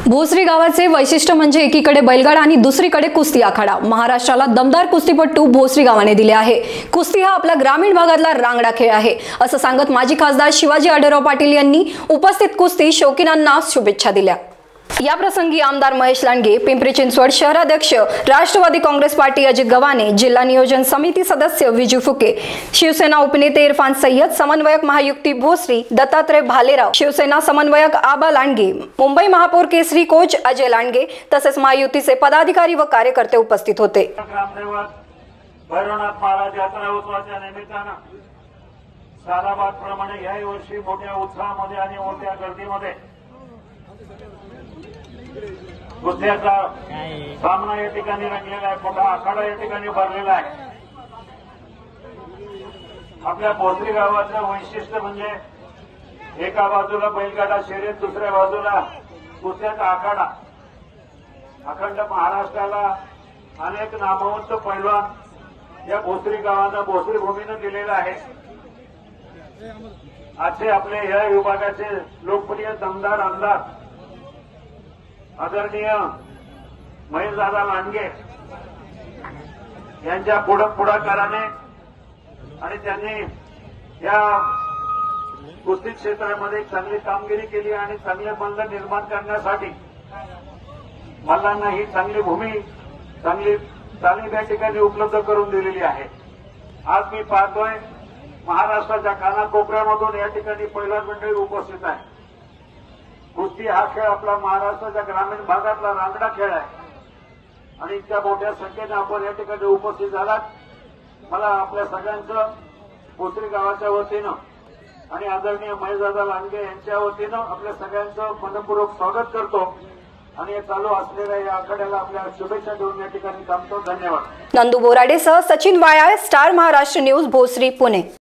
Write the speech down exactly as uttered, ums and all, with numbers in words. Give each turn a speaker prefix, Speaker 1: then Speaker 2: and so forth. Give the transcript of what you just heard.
Speaker 1: भोसरी गावाचे वैशिष्ट्य म्हणजे एकीकडे बैलगाडा आणि दुसरीकडे कुस्ती आखाडा। महाराष्ट्राला दमदार कुस्तीपटू भोसरी गावाने दिले आहे। कुस्ती हा आपला ग्रामीण भागातला रांगडा खेळ आहे असं सांगत माजी खासदार शिवाजी आढळराव पाटील यांनी उपस्थित कुस्ती शौकीनांना शुभेच्छा दिल्या। या प्रसंगी आमदार महेश लांडगे, पिंपरी चिंचवड शहराध्यक्ष राष्ट्रवादी काँग्रेस पार्टी अजित गव्हाणे, जिल्हा नियोजन समिती सदस्य विजू फुके, शिवसेना उपनेते इरफान सय्यद, समन्वयक महायुक्ती भोसरी दत्तात्रय भालेराव, शिवसेना समन्वयक आबा लांडगे, मुंबई महापौर केसरी कोच अजय लांडगे तसेच महायुतीचे पदाधिकारी व कार्यकर्ते उपस्थित होते।
Speaker 2: भैरवनाथ महाराज यात्रा उत्सवाच्या निमित्तानं सालाबादप्रमाणे याही वर्षी मोठ्या उत्साहामध्ये आणि मोठ्या गर्दीमध्ये कुस्त्याचा सामना या ठिकाणी रंगलेला आहे। मोठा आखाडा या ठिकाणी भरलेला आहे। आपल्या भोसरी गावाचं वैशिष्ट्य म्हणजे एका बाजूला बैलगाडा शर्यत, दुसऱ्या बाजूला कुस्त्याचा आखाडा। अखंड महाराष्ट्राला अनेक नामवंत पैलवान या भोसरी गावानं, भोसरी भूमीनं दिलेला आहे। आजचे आपले या विभागाचे लोकप्रिय दमदार आमदार आदरणीय महेशदादा लांडगे यांच्या पुढाकाराने आणि त्यांनी या कुस्ती क्षेत्रामध्ये चांगली कामगिरी केली आणि चांगले मल्ल निर्माण करण्यासाठी मल्लांना ही चांगली भूमी, चांगली तालीम या ठिकाणी उपलब्ध करून दिलेली आहे। आज मी पाहतोय महाराष्ट्राच्या कानाकोपऱ्यामधून या ठिकाणी पैलवान मंडळी उपस्थित आहे। कुस्ती हा खेळ आपला महाराष्ट्राच्या ग्रामीण भागातला रांगडा खेळ आहे आणि इतक्या मोठ्या संख्येने आपण या ठिकाणी उपस्थित झालात। मला आपल्या सगळ्यांचं भोसरी गावाच्या वतीनं आणि आदरणीय महेशदादा लांडगे यांच्या वतीनं आपल्या सगळ्यांचं मनपूर्वक स्वागत करतो आणि चालू असलेल्या या आखाड्याला आपल्या शुभेच्छा देऊन या ठिकाणी थांबतो। धन्यवाद।
Speaker 1: नंदू बोराडेसह सचिन वायाळ, स्टार महाराष्ट्र न्यूज, भोसरी, पुणे।